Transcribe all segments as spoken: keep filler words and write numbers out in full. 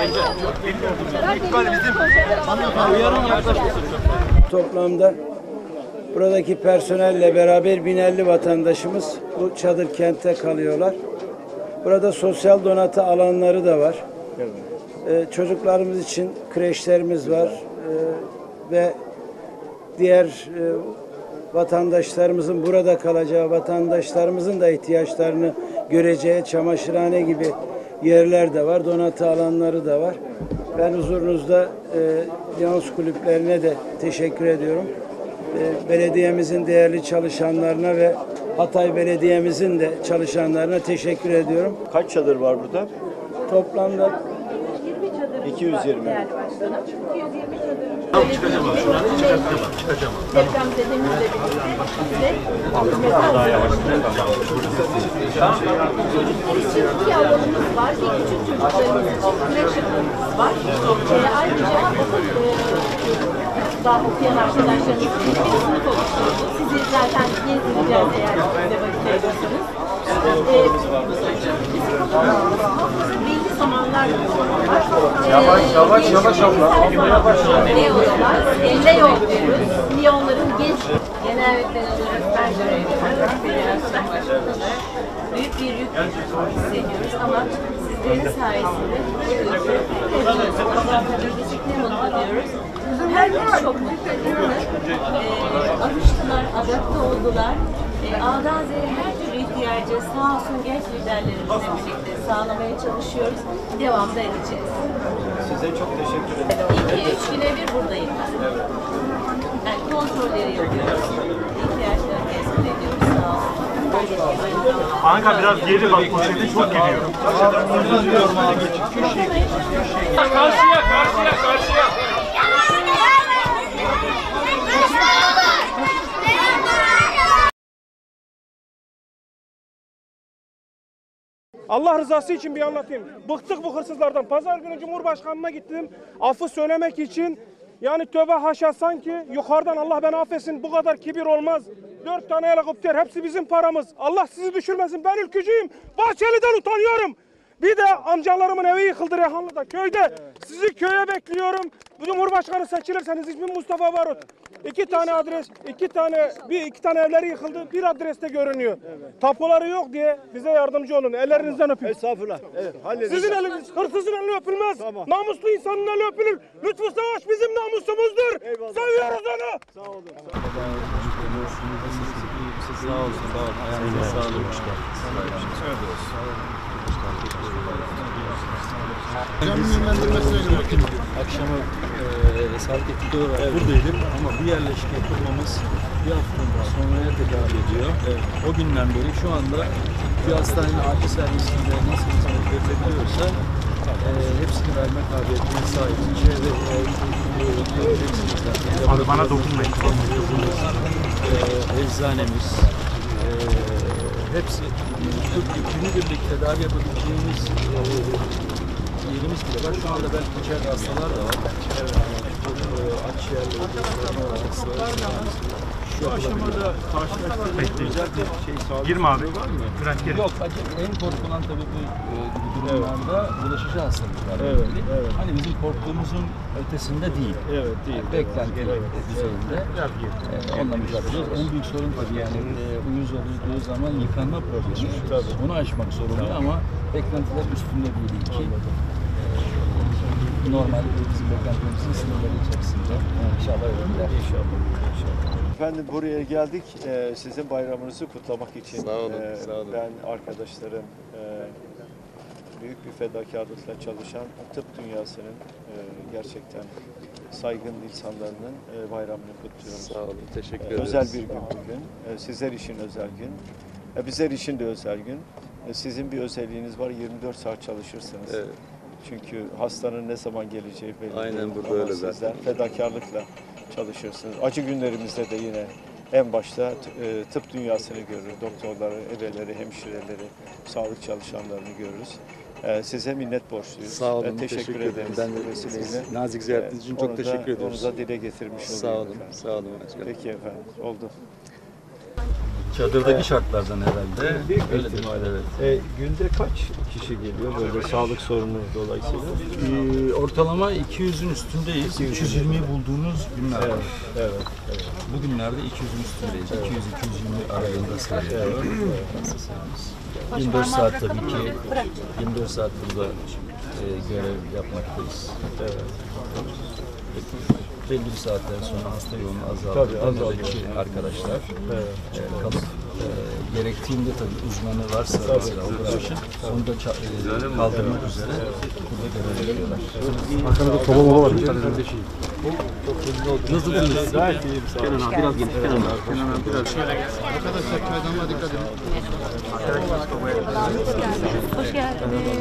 Toplamda buradaki personelle beraber bin elli vatandaşımız bu çadır kentte kalıyorlar. Burada sosyal donatı alanları da var. Ee, çocuklarımız için kreşlerimiz var. Ee, ve diğer e, vatandaşlarımızın burada kalacağı, vatandaşlarımızın da ihtiyaçlarını göreceği çamaşırhane gibi yerler de var. Donatı alanları da var. Ben huzurunuzda e, Lions kulüplerine de teşekkür ediyorum. E, belediyemizin değerli çalışanlarına ve Hatay Belediye'mizin de çalışanlarına teşekkür ediyorum. Kaç çadır var burada? Toplamda iki yüz yirmi. Değerli başkanım. iki yüz yirmi çadırımız. Çıkacağım abi. Şuradan çıkartacağım. Çıkacağım abi. Depremzedemizle birlikte size daha yavaş. Bizim iki alanımız var. Bir küçük çocuklarımız için kreş alanımız var. Ee, ayrıca okul e, daha okuyan arkadaşlarımız için bir sınıf oluşturdu. Sizi zaten gezdireceğiz eğer bize vakit ayırırsanız. Belli zamanlar var. Yavaş yavaş yavaş abla. Leo'lar, Leo diyoruz. Leonların genç genel öğretmen olarak ben federasyon başkanı olarak büyük bir yük hissediyoruz ama sizlerin sayesinde ne mutlu diyoruz. Herkes çok mutlu. Ee, alıştılar, adapte oldular. E, A'dan Z'ye her türlü ihtiyacı sağ olsun genç liderlerimizle birlikte sağlamaya çalışıyoruz. Devamda edeceğiz. Size çok teşekkür ederim. İki, üç güne bir buradayım ben. Yani kontrolleri yapıyoruz. İhtiyaçları tespit ediyoruz. Sağ olun. Anka biraz geri bak, poşeti çok geliyor. Karşıya, karşıya, karşıya. Allah rızası için bir anlatayım. Bıktık bu hırsızlardan. Pazar günü Cumhurbaşkanı'na gittim. Affı söylemek için. Yani tövbe haşa, sanki yukarıdan Allah beni affetsin, bu kadar kibir olmaz. Dört tane helikopter, hepsi bizim paramız. Allah sizi düşürmesin, ben ülkücüyüm. Bahçeli'den utanıyorum. Bir de amcalarımın evi yıkıldı Reyhanlı'da, köyde. Evet. Sizi köye bekliyorum. Bu Cumhurbaşkanı seçilirseniz ismim Mustafa Barut. İki tane adres, iki tane, bir iki tane evleri yıkıldı, bir adreste görünüyor. Evet. Tapuları yok diye bize yardımcı olun. Ellerinizden öpün. Estağfurullah. Evet, sizin eliniz, hırsızın eli öpülmez. Tamam. Namuslu insanın eli öpülür. Lütfü Savaş bizim namusumuzdur. Eyvallah. Seviyoruz onu. Sağ olun. Sağ olun. Sağ olun. Ayağınıza sağlık. Caminin yönlendirmesine göre Akşama e, saat yedide olarak buradaydık ama bu yerleşke kurmamız bir haftadan sonraya tekabül ediyor. Evet. O günden beri şu anda bir hastanenin acil servisinde nasıl hizmet verilebiliyorsa e, hepsini verme kabiliyetine sahibiz. İçeride e, e, Abi bana dokunmayın. E, eczanemiz, e, hepsi günübirlik tedavi yapabileceğimiz e, yerimiz bile var. Şu anda belki içeride hastalar da var. Evet. Akciğerle Şu aşamada karşılaştığınız bir şey sağlık. Girme abi. Var mı? Bülent gir. Yok, en korkulan tabii bu e, durumlarda evet. bulaşıcı hastalıklar. Evet, evet. Hani bizim korktuğumuzun ötesinde değil. Evet, değil. Beklenti evet. düzeyinde. E, onunla mücadele ediyoruz. En büyük sorun tabii yani e, uyuz olduğu zaman yıkanma problemi. Tabii. Bunu aşmak sorunu ama beklentiler üstünde değil ki. Normal bizim beklentimizin sınırları içerisinde. İnşallah öyle gider. İnşallah. Efendim buraya geldik ee, sizin bayramınızı kutlamak için. Sağ olun, Ee, sağ olun. Ben, arkadaşlarım, e, büyük bir fedakarlıkla çalışan tıp dünyasının e, gerçekten saygın insanlarının e, bayramını kutluyoruz. Sağ olun, teşekkür e, ederiz. Özel bir gün bugün. E, sizler için özel gün. E, bizler için de özel gün. E, sizin bir özelliğiniz var, yirmi dört saat çalışırsınız. Evet. Çünkü hastanın ne zaman geleceği belli değil. Aynen burada Ama öyle sizler zaten. fedakarlıkla çalışırsınız. Acı günlerimizde de yine en başta tıp dünyasını görürüz. Doktorları, ebeleri, hemşireleri, sağlık çalışanlarını görürüz. Size minnet borçluyuz. Sağ olun, teşekkür, teşekkür ederiz. ederim. Ben de vesileyle. nazik ziyaretiniz için çok Onu da- teşekkür ediyoruz. Onu da dile getirmiş Sağ olayım olun, efendim. sağ olun. Başkanım. Peki efendim, oldu. Çadırdaki şartlardan herhalde. Büyük Öyledir, ihtimalle. evet. E, günde kaç kişi geliyor böyle sağlık sorunu dolayısıyla? Ee, ortalama iki yüzün üstündeyiz. üç yüz yirmiyi bulduğumuz günler var. Evet, evet, evet. Bugünlerde iki yüzün üstündeyiz. iki yüz iki yüz yirmi aralığında seyrediyor. yirmi dört saat tabii ki yirmi dört saat burada e, görev yapmaktayız. Evet. Belli bir saatten sonra hasta yoğunluğu azaldı. Tabii, azalıyor. Buradaki arkadaşlar Evet. e, kalıp e, gerektiğinde tabii uzmanı varsa mesela operasyon onu da ça- e, kaldırmak üzere burada görev yapıyorlar. Arkamda soba mola var. Nasılsınız? Gayet iyiyim, sağ olun. Biraz geniş. Kenan abi. Kenan abi biraz. Arkadaşlar kaydanma dikkat edin. Hoş geldiniz.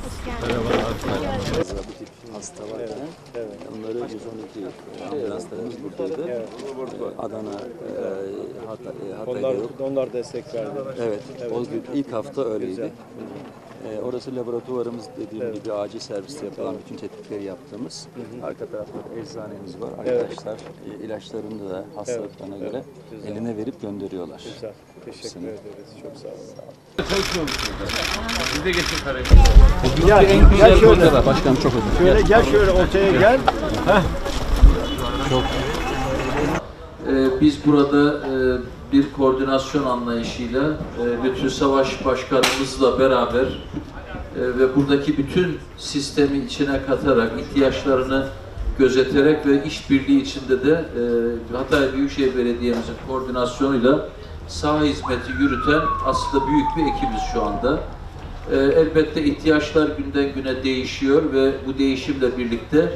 Hasta varken onları yüz on iki ambulanslarımız buradaydı. Adana, e, Hatay, e, Hatay'da Onlar, yok. onlar destek verdi. Evet, o gün ilk hafta öyleydi. E, orası laboratuvarımız dediğim gibi acil serviste yapılan bütün tetkikleri yaptığımız. Arka tarafta da eczanemiz var. Arkadaşlar e, ilaçlarını da hastalıklarına göre Güzel. eline verip gönderiyorlar. Güzel. Teşekkür Hepsini. ederiz. Çok sağ olun. Ya en güzel şöyle. Başkanım çok özür dilerim. Şöyle gel, şöyle ortaya gel. Ee, Biz burada e, bir koordinasyon anlayışıyla e, Lütfü Savaş Başkanımızla beraber e, ve buradaki bütün sistemi içine katarak, ihtiyaçlarını gözeterek ve işbirliği içinde de e, Hatay Büyükşehir Belediye'mizin koordinasyonuyla saha hizmeti yürüten aslında büyük bir ekibiz şu anda. E, elbette ihtiyaçlar günden güne değişiyor ve bu değişimle birlikte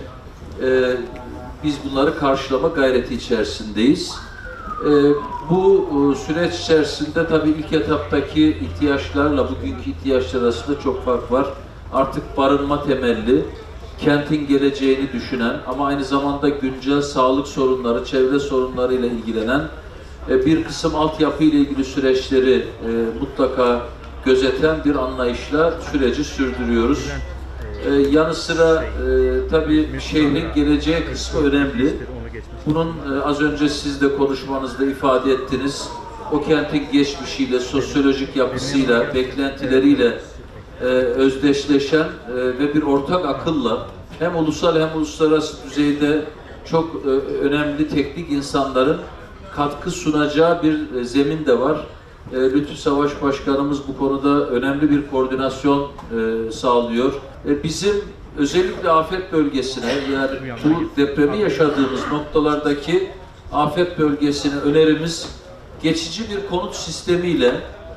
e, biz bunları karşılama gayreti içerisindeyiz. E, bu e, süreç içerisinde tabii ilk etaptaki ihtiyaçlarla bugünkü ihtiyaçlar arasında çok fark var. Artık barınma temelli, kentin geleceğini düşünen ama aynı zamanda güncel sağlık sorunları, çevre sorunlarıyla ilgilenen e, bir kısım altyapı ile ilgili süreçleri e, mutlaka gözeten bir anlayışla süreci sürdürüyoruz. Ee, yanı sıra e, tabii şehrin geleceği kısmı önemli. Bunun e, az önce siz de konuşmanızda ifade ettiniz. O kentin geçmişiyle, sosyolojik yapısıyla, beklentileriyle e, özdeşleşen e, ve bir ortak akılla hem ulusal hem uluslararası düzeyde çok e, önemli teknik insanların katkı sunacağı bir e, zemin de var. E, Lütfü Savaş Başkanımız bu konuda önemli bir koordinasyon e, sağlıyor. E, bizim özellikle afet bölgesine, yani bu depremi yaşadığımız noktalardaki afet bölgesine önerimiz geçici bir konut sistemiyle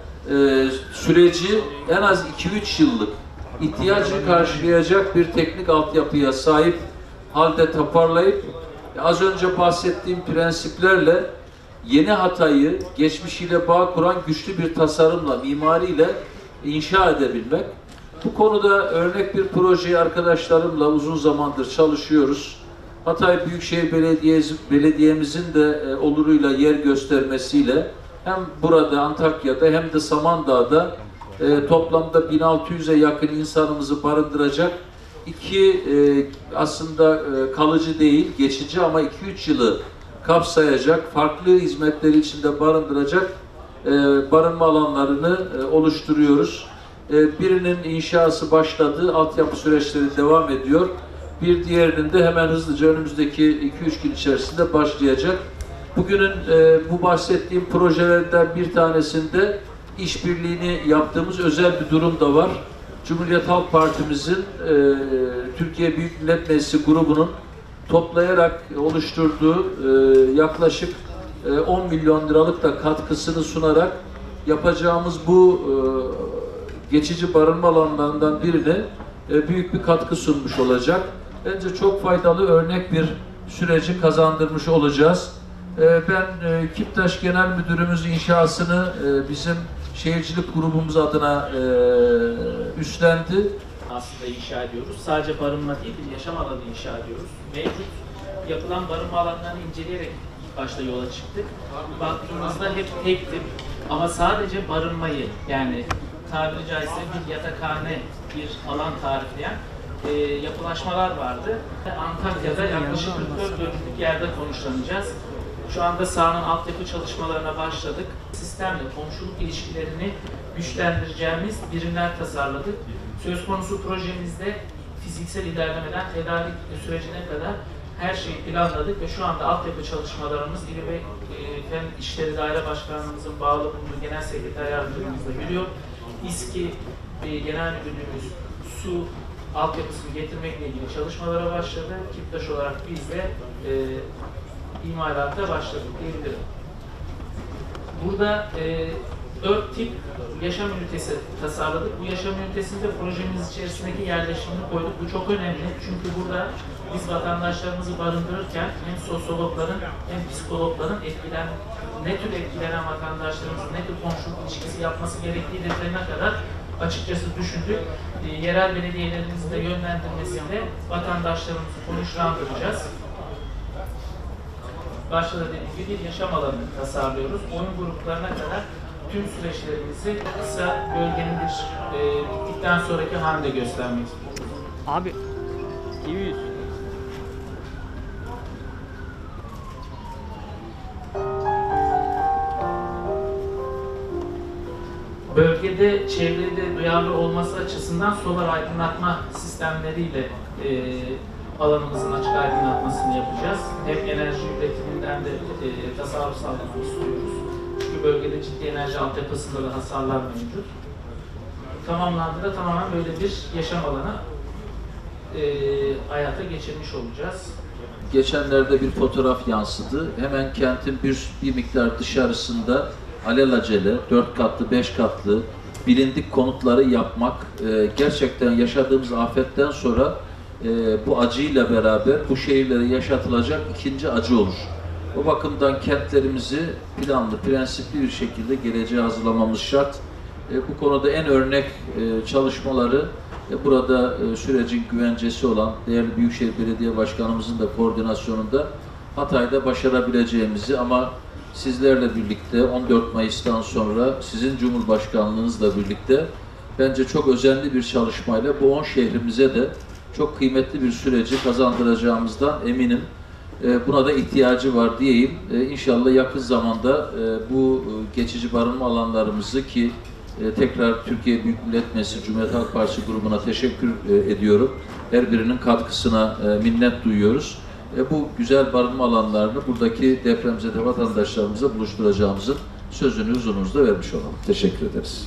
e, süreci en az iki üç yıllık ihtiyacı karşılayacak bir teknik altyapıya sahip halde toparlayıp az önce bahsettiğim prensiplerle yeni Hatay'ı geçmişiyle bağ kuran güçlü bir tasarımla, mimariyle inşa edebilmek. Bu konuda örnek bir projeyi arkadaşlarımla uzun zamandır çalışıyoruz. Hatay Büyükşehir Belediyesi, Belediye'mizin de e, oluruyla yer göstermesiyle hem burada Antakya'da hem de Samandağ'da e, toplamda bin altı yüze yakın insanımızı barındıracak iki e, aslında e, kalıcı değil, geçici ama iki üç yılı kapsayacak, farklı hizmetleri içinde barındıracak e, barınma alanlarını e, oluşturuyoruz. E, birinin inşası başladı, altyapı süreçleri devam ediyor. Bir diğerinin de hemen hızlıca önümüzdeki iki üç gün içerisinde başlayacak. Bugünün e, bu bahsettiğim projelerden bir tanesinde işbirliğini yaptığımız özel bir durum da var. Cumhuriyet Halk Partimizin e, Türkiye Büyük Millet Meclisi grubunun toplayarak oluşturduğu e, yaklaşık e, on milyon liralık da katkısını sunarak yapacağımız bu e, geçici barınma alanlarından birine e, büyük bir katkı sunmuş olacak. Bence çok faydalı örnek bir süreci kazandırmış olacağız. E, ben e, Kiptaş Genel Müdürümüz inşasını e, bizim şehircilik grubumuz adına e, üstlendi. Aslında inşa ediyoruz. Sadece barınma değil, bir yaşam alanı inşa ediyoruz. Mevcut yapılan barınma alanlarını inceleyerek ilk başta yola çıktık. Baktığımızda hep tek tip ama sadece barınmayı, yani tabiri caizse bir yatakhane, bir alan tarifleyen e, yapılaşmalar vardı. Antakya'da yaklaşık kırk dört dönümlük yerde konuşlanacağız. Şu anda sahanın altyapı çalışmalarına başladık. Sistemle komşuluk ilişkilerini güçlendireceğimiz birimler tasarladık. Söz konusu projemizde fiziksel ilerlemeden tedarik sürecine kadar her şeyi planladık ve şu anda altyapı çalışmalarımız İl ve Fen İşleri Daire Başkanlığımızın bağlı bulunduğu Genel Sekreter Yardımcımızla yürüyor. İSKİ ve Genel Müdürlüğümüz su altyapısını getirmekle ilgili çalışmalara başladı. Kiptaş olarak biz de e, imalata başladık diyebilirim. Burada e, dört tip yaşam ünitesi tasarladık. Bu yaşam ünitesinde projemiz içerisindeki yerleşimini koyduk. Bu çok önemli çünkü burada biz vatandaşlarımızı barındırırken hem sosyologların hem psikologların etkilen, ne tür etkilenen vatandaşlarımızın ne tür komşuluk ilişkisi yapması gerektiği detayına kadar açıkçası düşündük. E, yerel belediyelerimizin de yönlendirmesiyle vatandaşlarımızı konuşlandıracağız. Başta da dediğim gibi bir yaşam alanını tasarlıyoruz. Oyun gruplarına kadar tüm süreçlerimizi kısa bölgenin bir e, bittikten sonraki halinde göstermek istiyoruz. Abi iyi yüz. Bölgede çevrede duyarlı olması açısından solar aydınlatma sistemleriyle e, alanımızın açık aydınlatmasını yapacağız. Hem enerji üretiminden de e, tasarruf sağlamak istiyoruz. Çünkü bölgede ciddi enerji altyapısında da hasarlar mevcut. Tamamlandığında tamamen böyle bir yaşam alanı e, hayata geçirmiş olacağız. Geçenlerde bir fotoğraf yansıdı. Hemen kentin bir, bir miktar dışarısında alelacele dört katlı, beş katlı bilindik konutları yapmak e, gerçekten yaşadığımız afetten sonra e, bu acıyla beraber bu şehirlere yaşatılacak ikinci acı olur. O bakımdan kentlerimizi planlı, prensipli bir şekilde geleceğe hazırlamamız şart. E, bu konuda en örnek e, çalışmaları e, burada e, sürecin güvencesi olan değerli Büyükşehir Belediye Başkanımızın da koordinasyonunda Hatay'da başarabileceğimizi ama sizlerle birlikte on dört Mayıs'tan sonra sizin Cumhurbaşkanlığınızla birlikte bence çok özenli bir çalışmayla bu on şehrimize de çok kıymetli bir süreci kazandıracağımızdan eminim. Buna da ihtiyacı var diyeyim. İnşallah yakın zamanda bu geçici barınma alanlarımızı ki tekrar Türkiye Büyük Millet Meclisi Cumhuriyet Halk Partisi grubuna teşekkür ediyorum. Her birinin katkısına minnet duyuyoruz. Bu güzel barınma alanlarını buradaki depremzede vatandaşlarımıza buluşturacağımızın sözünü huzurunuzda vermiş olalım. Teşekkür ederiz.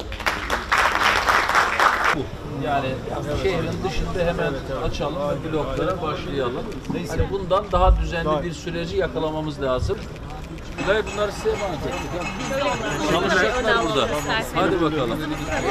Yani şehrin dışında hemen açalım ve bloklara başlayalım. Hani bundan daha düzenli bir süreci yakalamamız lazım. Bunlar size emanet ettik. Çalışacaklar burada. Hadi bakalım.